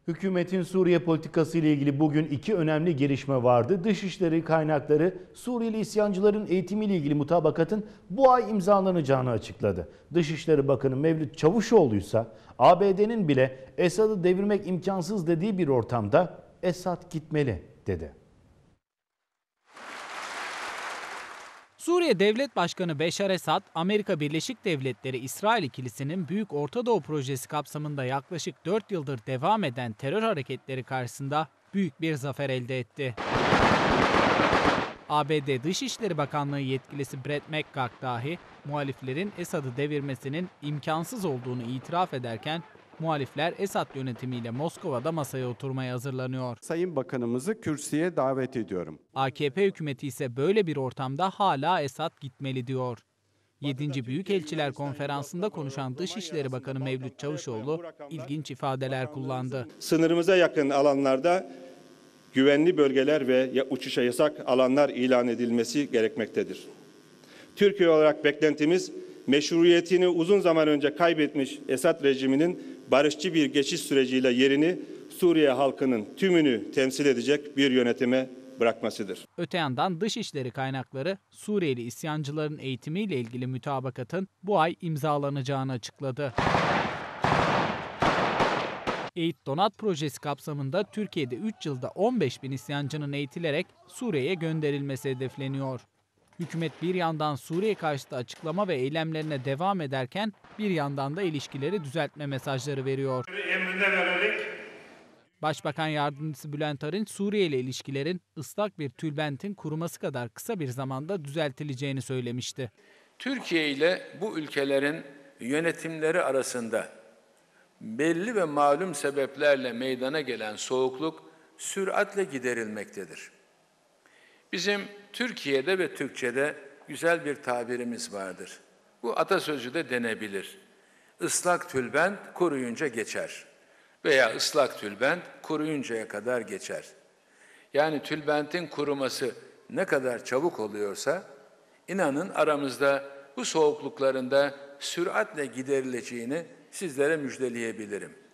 Hükümetin Suriye politikası ile ilgili bugün iki önemli gelişme vardı. Dışişleri kaynakları Suriyeli isyancıların eğitimiyle ilgili mutabakatın bu ay imzalanacağını açıkladı. Dışişleri Bakanı Mevlüt Çavuşoğlu ise ABD'nin bile Esad'ı devirmek imkansız dediği bir ortamda Esad gitmeli dedi. Suriye Devlet Başkanı Beşar Esad, Amerika Birleşik Devletleri-İsrail ikilisinin Büyük Orta Doğu Projesi kapsamında yaklaşık 4 yıldır devam eden terör hareketleri karşısında büyük bir zafer elde etti. ABD Dışişleri Bakanlığı yetkilisi Brett McGurk dahi muhaliflerin Esad'ı devirmesinin imkansız olduğunu itiraf ederken, muhalifler Esad yönetimiyle Moskova'da masaya oturmaya hazırlanıyor. Sayın Bakanımızı kürsüye davet ediyorum. AKP hükümeti ise böyle bir ortamda hala Esad gitmeli diyor. 7. Büyükelçiler Konferansı'nda konuşan Dışişleri Bakanı Mevlüt Çavuşoğlu ilginç ifadeler kullandı. Sınırımıza yakın alanlarda güvenli bölgeler ve uçuşa yasak alanlar ilan edilmesi gerekmektedir. Türkiye olarak beklentimiz meşruiyetini uzun zaman önce kaybetmiş Esad rejiminin barışçı bir geçiş süreciyle yerini Suriye halkının tümünü temsil edecek bir yönetime bırakmasıdır. Öte yandan Dışişleri kaynakları Suriyeli isyancıların eğitimiyle ilgili mutabakatın bu ay imzalanacağını açıkladı. Eğit Donat projesi kapsamında Türkiye'de 3 yılda 15 bin isyancının eğitilerek Suriye'ye gönderilmesi hedefleniyor. Hükümet bir yandan Suriye karşıtı açıklama ve eylemlerine devam ederken bir yandan da ilişkileri düzeltme mesajları veriyor. Başbakan Yardımcısı Bülent Arınç, Suriye ile ilişkilerin ıslak bir tülbentin kuruması kadar kısa bir zamanda düzeltileceğini söylemişti. Türkiye ile bu ülkelerin yönetimleri arasında belli ve malum sebeplerle meydana gelen soğukluk süratle giderilmektedir. Bizim Türkiye'de ve Türkçe'de güzel bir tabirimiz vardır. Bu atasözü de denebilir. Islak tülbent kuruyunca geçer veya ıslak tülbent kuruyuncaya kadar geçer. Yani tülbentin kuruması ne kadar çabuk oluyorsa, inanın aramızda bu soğuklukların da süratle giderileceğini sizlere müjdeleyebilirim.